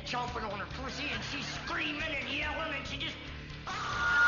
chomping on her pussy, and she's screaming and yelling, and she just, ah!